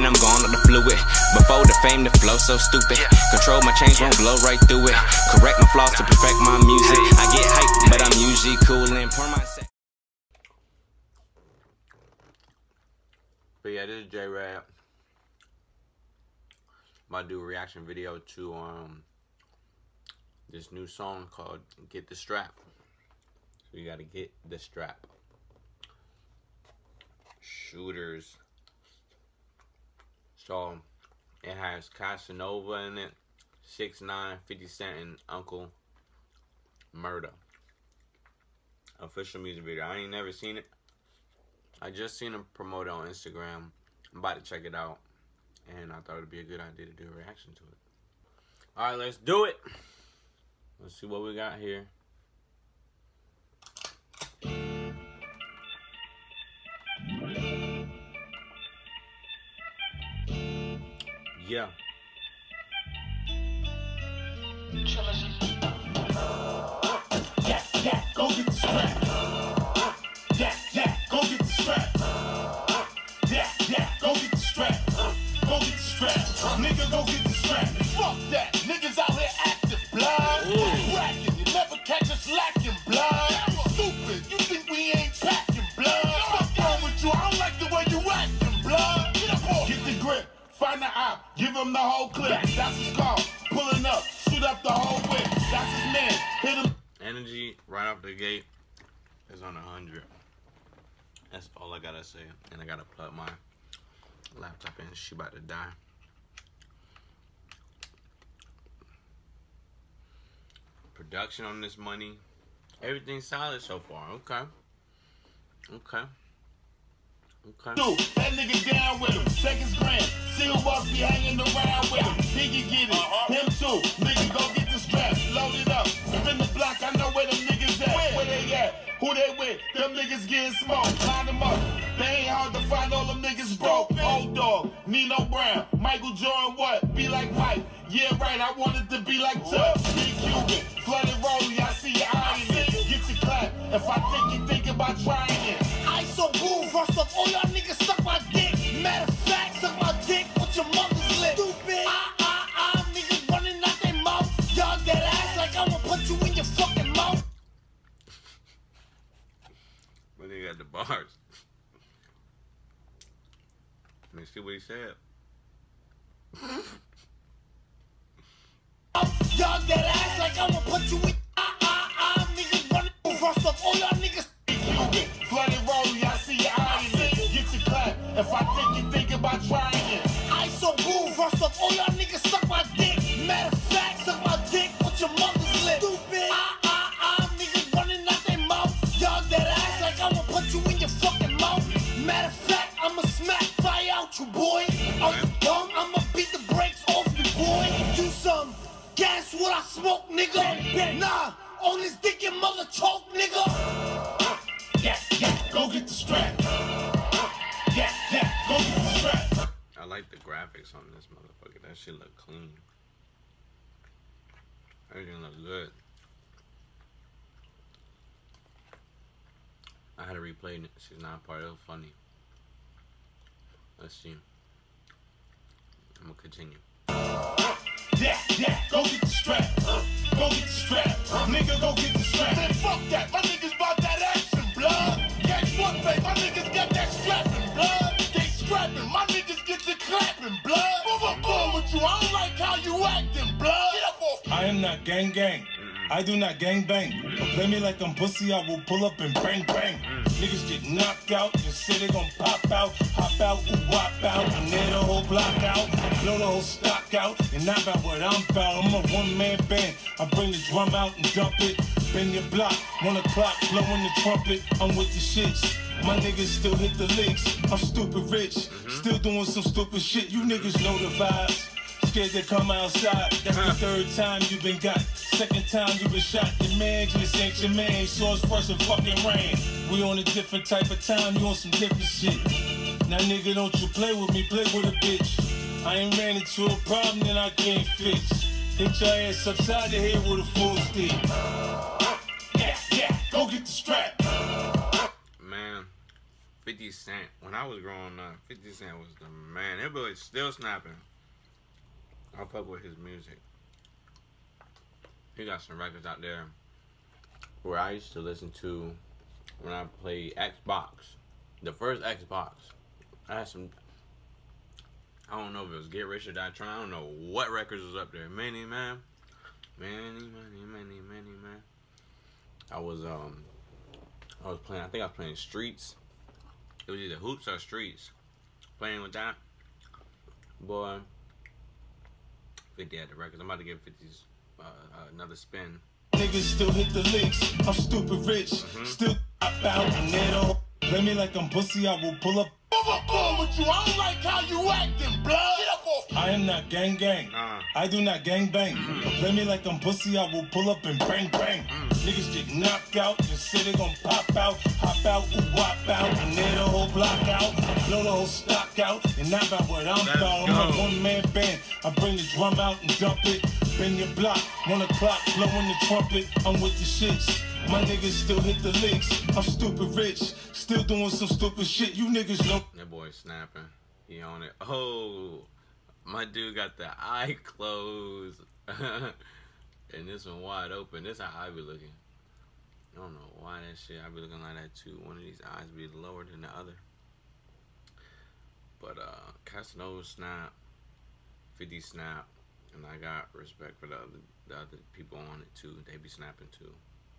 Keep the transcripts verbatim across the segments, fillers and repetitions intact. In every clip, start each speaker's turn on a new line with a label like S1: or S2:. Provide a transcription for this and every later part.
S1: I'm gone on the fluid. Before the fame, the flow so stupid. Control my change, won't blow right through it. Correct my flaws to perfect my music. I get hyped, but I'm usually cool and pour my set.
S2: But yeah, this is Jred. I'm about to do a reaction video to um this new song called Get the Strap. So you gotta get the strap. Shooters. So it has Casanova in it, six nine, fifty cent, and Uncle Murda. Official music video. I ain't never seen it. I just seen him promote it on Instagram. I'm about to check it out. And I thought it would be a good idea to do a reaction to it. Alright, let's do it. Let's see what we got here. Yeah.
S3: Yeah, yeah, go get the strap. Yeah, yeah, go get the strap. Yeah, yeah, go get the strap. Go get the strap. Nigga, go get the strap. Fuck that. Niggas out here active, blood. Racking, you never catch us lacking, blood. Stupid, you think we ain't packing, blood. Fuck wrong with you? I don't like the way you acting, blood. Get up on. Get the grip. Find the op, give him the whole clip. That's his call. Pulling up, shoot up the whole whip. That's his man. Hit him.
S2: Energy right off the gate is on a hundred. That's all I gotta say. And I gotta plug my laptop in. She about to die. Production on this money. Everything's solid so far. Okay. Okay. Okay.
S3: Dude, that nigga down with him. Take his grand. See who else be hanging around with him. He can get it. Uh-huh. Him too. Nigga, go get the strap. Load it up. Spin the block. I know where them niggas at. Where they at? Who they with? Them niggas getting smoked. Line them up. They ain't hard to find. All them niggas broke. Old dog. Nino Brown. Michael Jordan what? Be like Mike. Yeah, right. I wanted to be like Tuck. Be Cuban. Flooded rolling. I see you eyeing it. Get your clap. If I think you think about trying it. I so cool. First off, all y'all niggas suck my dick. Matter of fact, suck my dick with your mother's lip. Stupid. Ah, ah, ah. Niggas running out their mouth. Y'all dead ass like I'ma put you in your fucking mouth.
S2: But he got the bars. Let me see what he said.
S3: Y'all dead ass like I'ma put you in. Ah, ah, ah. Niggas running. First off, all y'all niggas. Flooded rolling, I see you eyeing it. Get your clap. If I think you think about trying it. I so cool. First off, all y'all niggas suck my dick. Matter of fact, suck my dick with your mother's lip. Stupid. Ah, ah, ah. Niggas running out their mouth. Y'all dead ass like I'ma put you in your fucking mouth. Matter of fact, I'ma smack fire out you, boy. I'm dumb, I'ma beat the brakes off you, boy. Do some gas what I smoke, nigga. Nah, on this dick your mother choke, nigga. Yeah, yeah, go get the strap. Yeah, yeah, go get the strap.
S2: I like the graphics on this motherfucker. That shit look clean. Everything look good. I had to replay it. She's not part of it. Funny. Let's see. I'm gonna continue.
S3: Yeah, yeah, go get the strap. Go get the strap. Nigga, go get the strap. Man, fuck that. My niggas bought that action, blood. Catch one face. My niggas got that strapping, blood. They scrapping. My niggas get to clapping, blood. Move up on with you. I don't like how you acting, blood. Get up off.
S4: I am not gang gang. I do not gang bang. But play me like I'm pussy, I will pull up and bang bang. Niggas get knocked out, just say they gon' pop out, hop out, ooh, wop out, and then the whole block out, blow the whole stock out, and not about what I'm about. I'm a one-man band. I bring the drum out and dump it. Bend your block, one o'clock, blowing the trumpet. I'm with the shits. My niggas still hit the licks. I'm stupid rich, still doing some stupid shit. You niggas know the vibes. Scared to come outside. That's the third time you been got. Second time you been shot. Your man just ain't your man. Saw us first and fucking rain. We on a different type of time. You on some different shit. Now nigga, don't you play with me. Play with a bitch. I ain't ran into a problem that I can't fix. Hit your ass upside the head with a full stick.
S3: Yeah, yeah, go get the strap.
S2: Man, fifty Cent. When I was growing up, fifty Cent was the man. That boy is still snapping. I fuck with his music. He got some records out there where I used to listen to when I played Xbox. The first Xbox. I had some, I don't know if it was Get Rich or Die Trying. I don't know what records was up there. Many, man. Many, many, many, many, man. I was, um, I was playing, I think I was playing Streets. It was either Hoops or Streets. Playing with that. Boy, fifty had the records. I'm about to give fifty's uh, uh, another spin.
S4: Niggas still hit the licks. I'm stupid rich. Mm-hmm. Still pop out and they don't play me like I'm pussy. I will pull up.
S3: With you. I don't like how you acting, blood. Get up off.
S4: I am not gang gang.
S2: Uh.
S4: I do not gang bang. Mm. Play me like I'm pussy. I will pull up and bang bang. Mm. Niggas get knocked out. Just say they gon' pop out, hop out, ooh, wop out, and they the whole block out, blow the whole stock out, and not about what I'm about. I'm a one man band. I bring the drum out and dump it. Bend your block, one o'clock, blowing the trumpet. I'm with the shits. My niggas still hit the licks. I'm stupid rich, still doing some stupid shit. You niggas know.
S2: That boy snapping. He on it. Oh, my dude got the eye closed. And this one wide open. This how I be looking. I don't know why that shit. I be looking like that too. One of these eyes be lower than the other. But uh, Casanova snap, fifty snap, and I got respect for the other, the other people on it too. They be snapping too.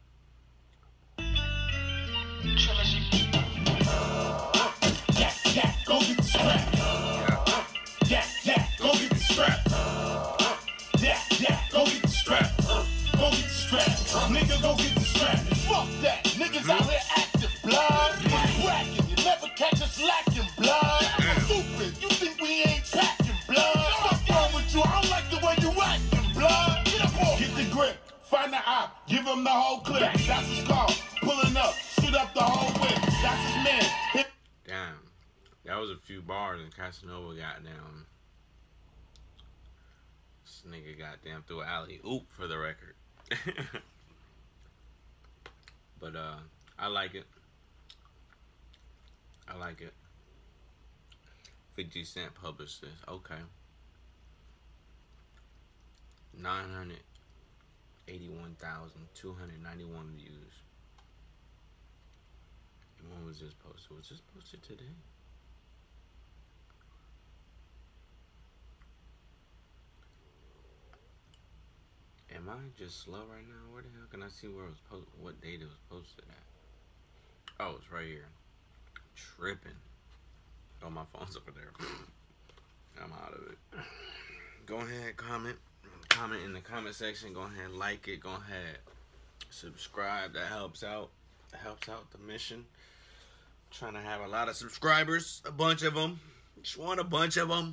S3: Yeah, yeah, go get the strap.
S2: Yeah,
S3: yeah, yeah, go get the strap. Yeah, yeah, go get the strap. Go get the strap. Nigga, go get the strap. Fuck that. Niggas out here active, blood. We're cracking. You never catch us lacking, blood. Stupid. You think we ain't packing, blood? What's wrong with you? I don't like the way you acting, blood. Get up off. Get the grip. Find the op. Give him the whole clip. That's his call. Pulling up. Shoot up the whole whip. That's his man. Hit.
S2: damn. That was a few bars and Casanova got down. This nigga goddamn threw an alley oop for the record. But uh, I like it. I like it. fifty Cent published this. Okay. nine hundred eighty-one thousand two hundred ninety-one views. When was this posted? Was this posted today? Am I just slow right now? Where the hell can I see where it was post? What date it was posted at? Oh, it's right here. Tripping. Oh, my phone's over there. I'm out of it. Go ahead, comment. Comment in the comment section. Go ahead, like it. Go ahead, subscribe. That helps out. That helps out the mission. Trying to have a lot of subscribers. A bunch of them. Just want a bunch of them.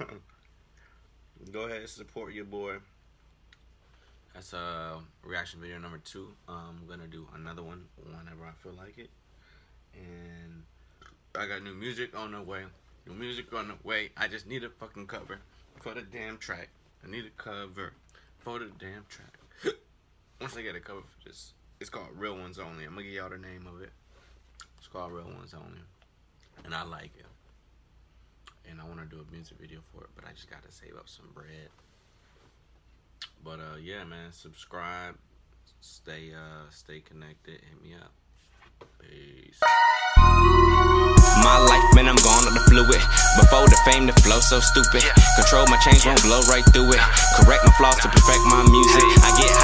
S2: Go ahead and support your boy. That's a reaction video number two. Um, I'm gonna do another one whenever I feel like it. And I got new music on the way. New music on the way. I just need a fucking cover for the damn track. I need a cover for the damn track. Once I get a cover for this, it's called Real Ones Only. I'm gonna give y'all the name of it. It's called Real Ones Only. And I like it. And I wanna do a music video for it, but I just gotta save up some bread. But uh yeah, man, subscribe, stay uh stay connected, hit me up. Peace.
S1: My life, man, I'm gone on the fluid. Before the fame, the flow so stupid. Control my change, won't blow right through it. Correct my flaws to perfect my music. I get